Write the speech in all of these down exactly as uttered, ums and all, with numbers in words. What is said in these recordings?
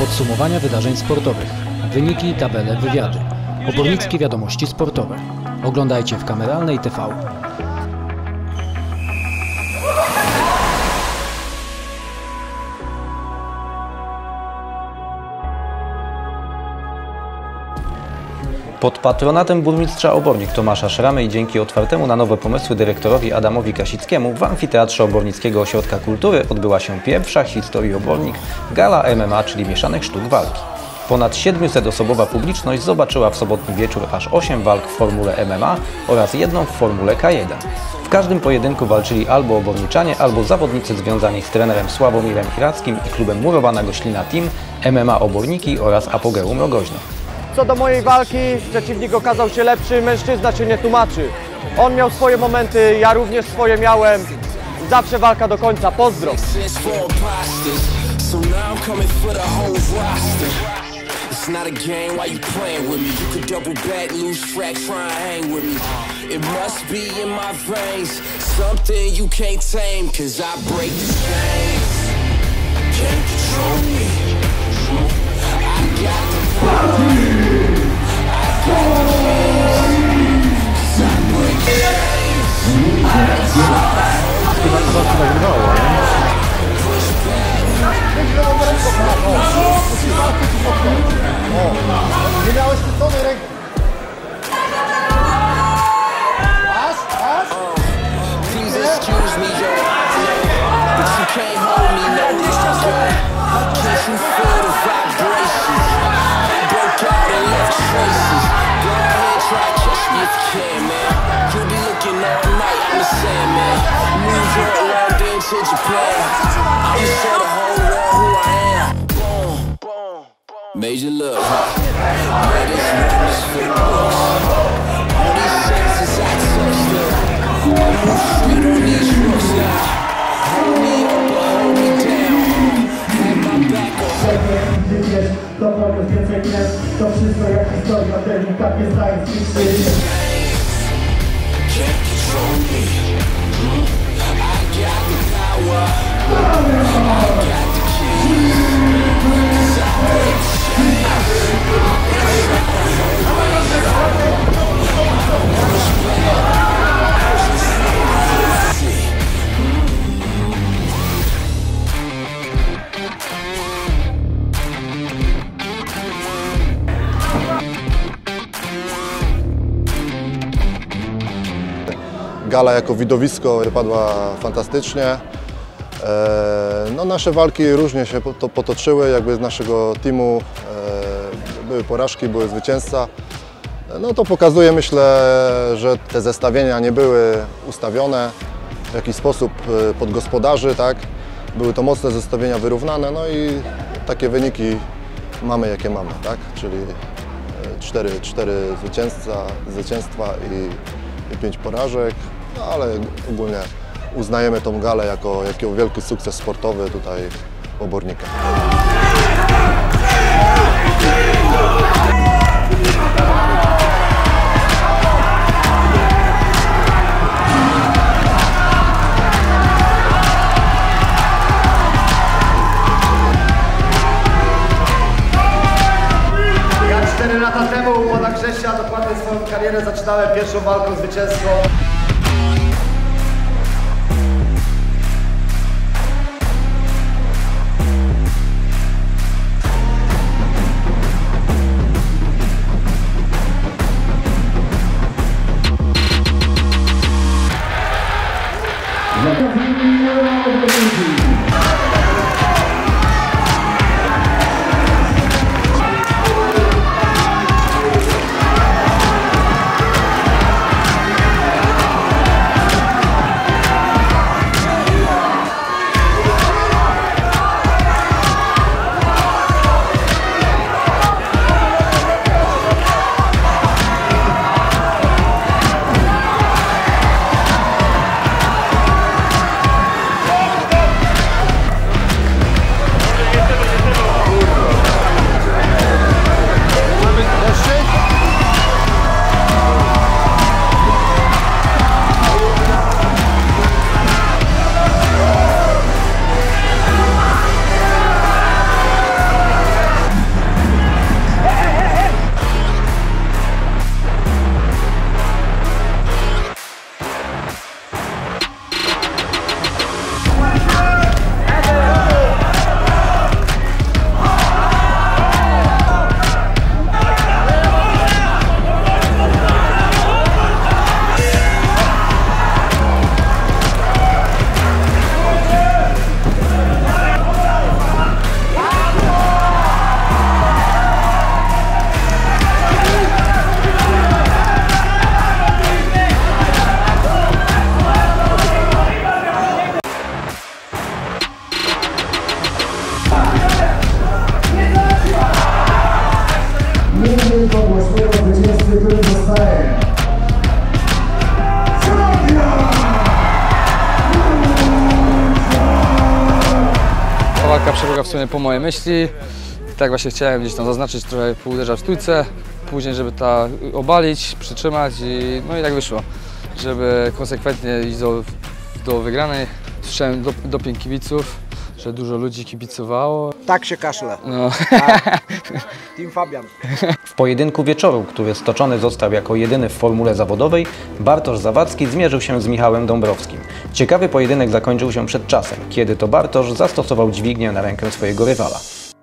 podsumowania wydarzeń sportowych, wyniki, tabele, wywiady, obornickie wiadomości sportowe. Oglądajcie w Kameralnej T V. Pod patronatem burmistrza Obornik Tomasza Szramy i dzięki otwartemu na nowe pomysły dyrektorowi Adamowi Kasickiemu w Amfiteatrze Obornickiego Ośrodka Kultury odbyła się pierwsza w historii Obornik gala M M A, czyli mieszanych sztuk walki. Ponad siedmiusetoosobowa publiczność zobaczyła w sobotni wieczór aż osiem walk w formule M M A oraz jedną w formule K jeden. W każdym pojedynku walczyli albo oborniczanie, albo zawodnicy związani z trenerem Sławomirem Irackim i klubem Murowana Goślina Team, M M A Oborniki oraz Apogeum Rogoźno. Co do mojej walki, przeciwnik okazał się lepszy, mężczyzna się nie tłumaczy. On miał swoje momenty, ja również swoje miałem. Zawsze walka do końca, pozdro! It's not a game, why you playing with me? You could double back, lose track, try and hang with me. It must be in my veins, something you can't tame, cause I break the chains. Can't control me. I got the power. I got the keys. Cause I break the chains. Push Nie miałeś chwyconej ręki. Masz? Masz? Please excuse me, yo, but you can't hold me no longer. Can't you feel the vibrations? Broke out and left traces. Go ahead, try to catch me if you can, man. You'll be looking all night, I'm the Sandman. New York, London to Japan. I'm gonna show the whole world who I am. Boom, boom, boom. Major love, huh? Yeah, this one is for the books. All these senses I touched them. I move sweet on these rooks now. Hold me up or hold me down. Have my back up. To progres, więcej klep, to wszystko jak historia, delikatnie science fiction. Can't control me. I got the power. I got the keys. Cause I break the chains. Push back. Gala jako widowisko wypadła fantastycznie. No, nasze walki różnie się to potoczyły, jakby z naszego teamu były porażki, były zwycięzca. No to pokazuje, myślę, że te zestawienia nie były ustawione w jakiś sposób pod gospodarzy, tak? Były to mocne zestawienia wyrównane, no i takie wyniki mamy, jakie mamy, tak? Czyli cztery, cztery zwycięstwa, zwycięstwa i, i pięć porażek, no, ale ogólnie uznajemy tą galę jako, jako wielki sukces sportowy tutaj w Obornikach. Ja cztery lata temu u pana Grzesia dokładnie swoją karierę zaczynałem pierwszą walką zwycięską. w sumie po mojej myśli. Tak właśnie chciałem gdzieś tam zaznaczyć, trochę pouderzał w stójce, później żeby ta obalić, przytrzymać i no i tak wyszło, żeby konsekwentnie iść do, do wygranej. Słyszałem do, doping kibiców, że dużo ludzi kibicowało. Tak się kaszle. No. Team Fabian. W pojedynku wieczoru, który stoczony został jako jedyny w formule zawodowej, Bartosz Zawadzki zmierzył się z Michałem Dąbrowskim. Ciekawy pojedynek zakończył się przed czasem, kiedy to Bartosz zastosował dźwignię na rękę swojego rywala.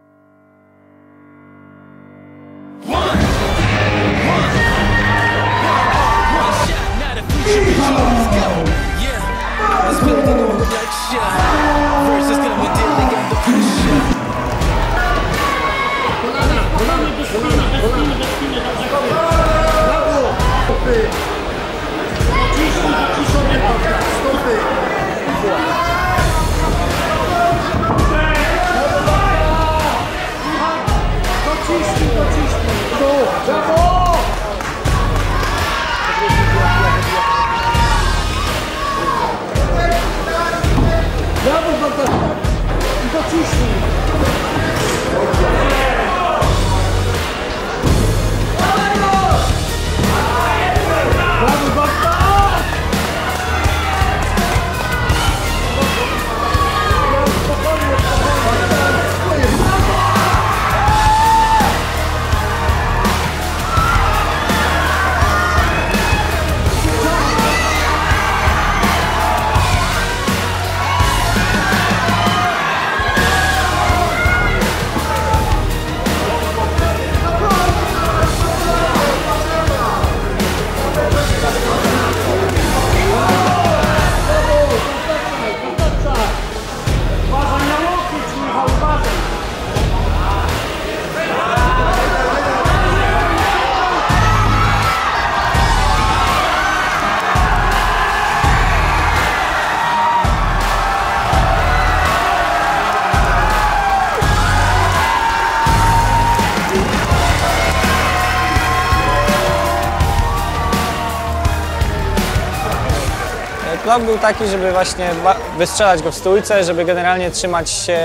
Plan był taki, żeby właśnie wystrzelać go w stójce, żeby generalnie trzymać się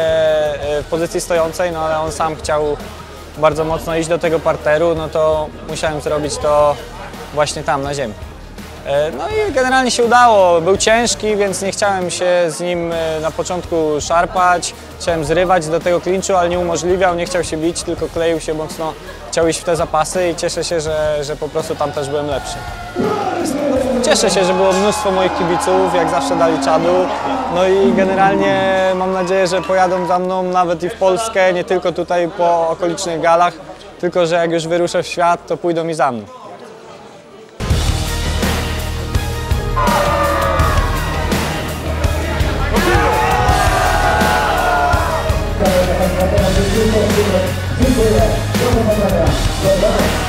w pozycji stojącej, no ale on sam chciał bardzo mocno iść do tego parteru, no to musiałem zrobić to właśnie tam, na ziemi. No i generalnie się udało, był ciężki, więc nie chciałem się z nim na początku szarpać, chciałem zrywać do tego klinczu, ale nie umożliwiał, nie chciał się bić, tylko kleił się mocno, chciał iść w te zapasy i cieszę się, że, że po prostu tam też byłem lepszy. Cieszę się, że było mnóstwo moich kibiców, jak zawsze dali czadu, no i generalnie mam nadzieję, że pojadą za mną nawet i w Polskę, nie tylko tutaj po okolicznych galach, tylko że jak już wyruszę w świat, to pójdą i za mną. Dziękuję.